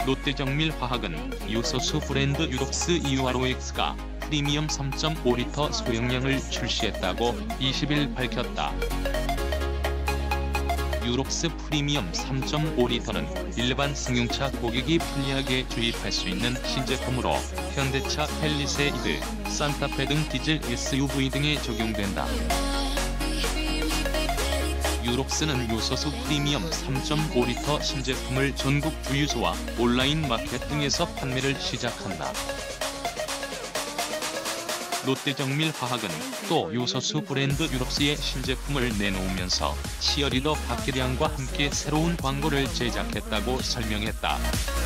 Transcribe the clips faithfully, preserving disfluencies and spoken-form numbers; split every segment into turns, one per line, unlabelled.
롯데정밀화학은 요소수 브랜드 유록스 이유알오엑스가 프리미엄 삼 점 오 리터 소형량을 출시했다고 이십일 밝혔다. 유록스 프리미엄 삼 점 오 리터는 일반 승용차 고객이 편리하게 주입할 수 있는 신제품으로 현대차 펠리세이드, 산타페 등 디젤 에스유브이 등에 적용된다. 유록스는 요소수 프리미엄 삼 점 오 리터 신제품을 전국 주유소와 온라인 마켓 등에서 판매를 시작한다. 롯데정밀화학은 또 요소수 브랜드 유록스의 신제품을 내놓으면서 치어리더 박기량과 함께 새로운 광고를 제작했다고 설명했다.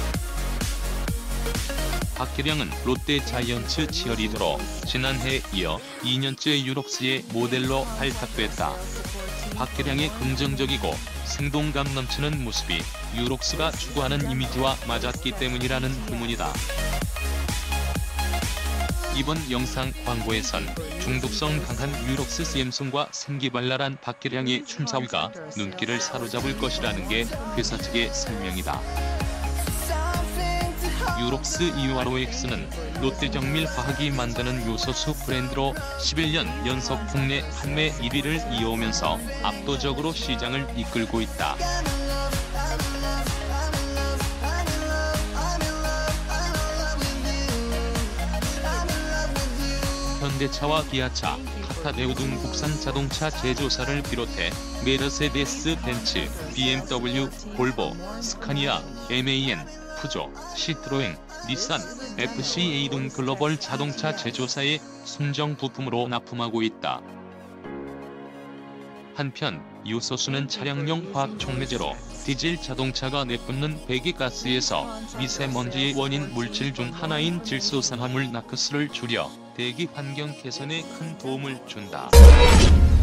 박기량은 롯데 자이언츠 치어리더로 지난해에 이어 이 년째 유록스의 모델로 발탁됐다. 박기량의 긍정적이고 생동감 넘치는 모습이 유록스가 추구하는 이미지와 맞았기 때문이라는 후문이다. 이번 영상 광고에선 중독성 강한 유록스 씨엠송과 생기발랄한 박기량의 춤사위가 눈길을 사로잡을 것이라는 게 회사 측의 설명이다. 유록스 이유알오엑스는 롯데정밀화학이 만드는 요소수 브랜드로 십일 년 연속 국내 판매 일 위를 이어오면서 압도적으로 시장을 이끌고 있다. 현대차와 기아차, 타타네오 등 국산 자동차 제조사를 비롯해 메르세데스 벤츠, 비엠더블유, 볼보, 스카니아, 엠에이엔, 푸조, 시트로엔, 닛산, 에프씨에이 등 글로벌 자동차 제조사의 순정 부품으로 납품하고 있다. 한편 요소수는 차량용 화학 촉매제로 디젤 자동차가 내뿜는 배기가스에서 미세먼지의 원인 물질 중 하나인 질소산화물 나크스를 줄여 대기 환경 개선에 큰 도움을 준다.